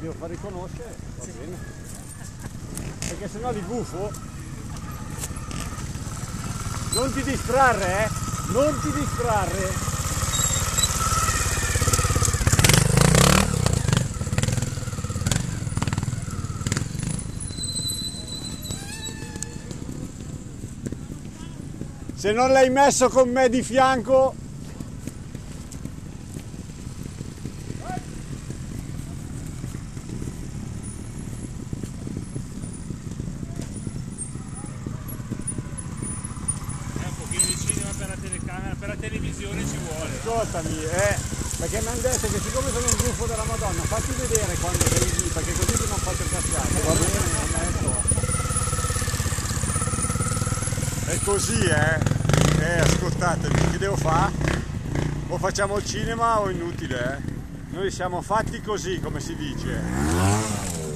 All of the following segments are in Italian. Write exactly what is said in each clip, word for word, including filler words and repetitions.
devo far riconoscere, va sì. Bene. Perché sennò li gufo. Non ti distrarre, eh! Non ti distrarre! Se non l'hai messo con me di fianco... Per la telecamera, per la televisione ci vuole. Ascoltami, eh, perché mi hanno detto che siccome sono un gufo della Madonna, fatti vedere quando sei lì, perché così ti non faccio cascare. Va bene, detto. È così, eh. Eh, ascoltatemi, che devo fare? O facciamo il cinema o inutile, eh? Noi siamo fatti così, come si dice.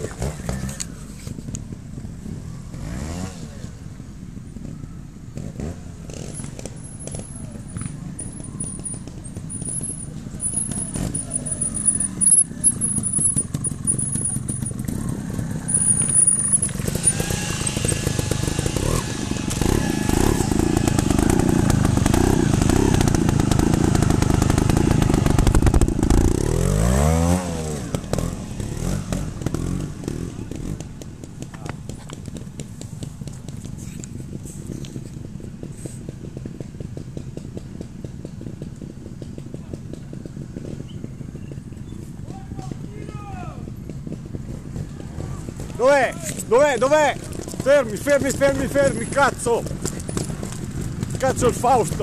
Dov'è? Dov'è? Dov'è? Fermi, fermi, fermi, fermi, cazzo! Cazzo il Fausto!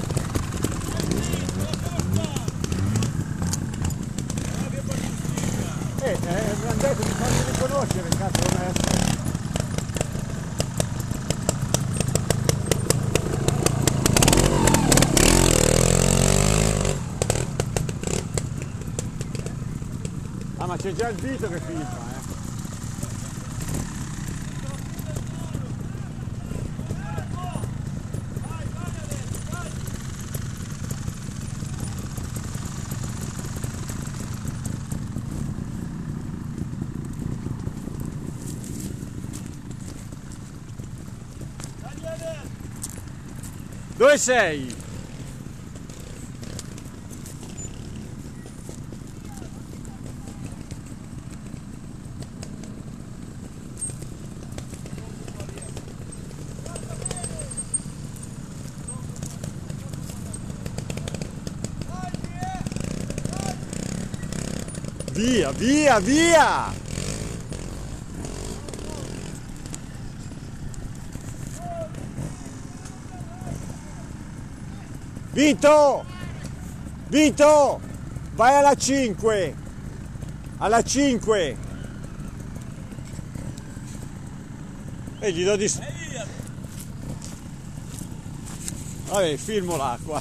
Eh, eh, mi hanno detto di farmi riconoscere, cazzo non è. Ah, ma c'è già il dito che filma, eh! Dove sei? Via, via, via! Vito! Vito! Vai alla cinque! Alla cinque! E gli do di... Vabbè, filmo l'acqua.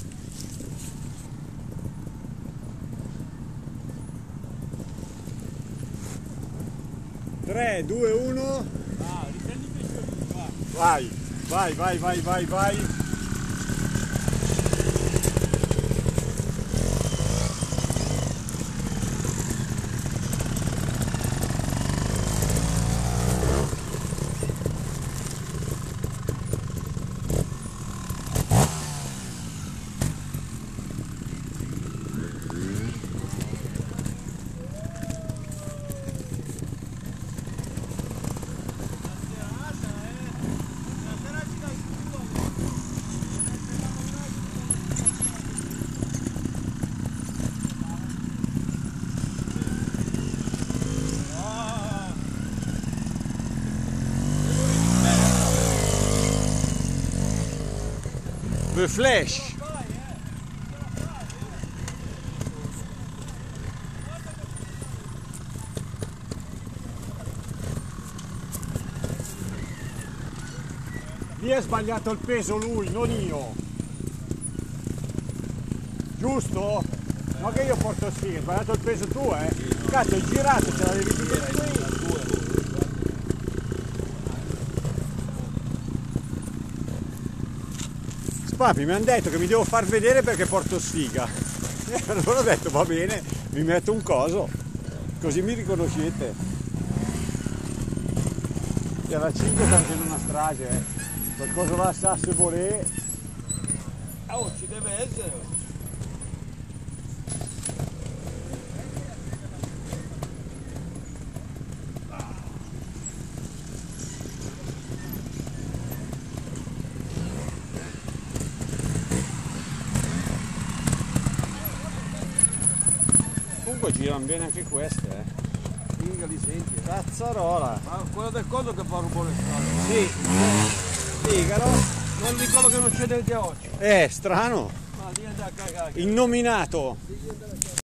tre, due, uno. Ah, riprendi i pesciolini, va. Vai, vai, vai, vai, vai, vai. Le flash. Lì ha sbagliato il peso lui, non io. Giusto? No che io porto sfiga, hai sbagliato il peso tu, eh? Cazzo, hai girato, ce l'avevi tutto qui. Papi, mi hanno detto che mi devo far vedere perché porto sfiga. E allora ho detto va bene, mi metto un coso. Così mi riconoscete. E alla cinque sta facendo una strage, eh. Qualcosa va a Sasso e Volè. Oh, ci deve essere. Comunque girano bene anche queste, eh. Minga li senti. Cazzarola. Ma quello del coso che fa un po' le strade. Sì. Figaro. Non di quello che non c'è dentro oggi. Eh, strano. Ma lì andare a cagare. Innominato. Lì andare a cagare.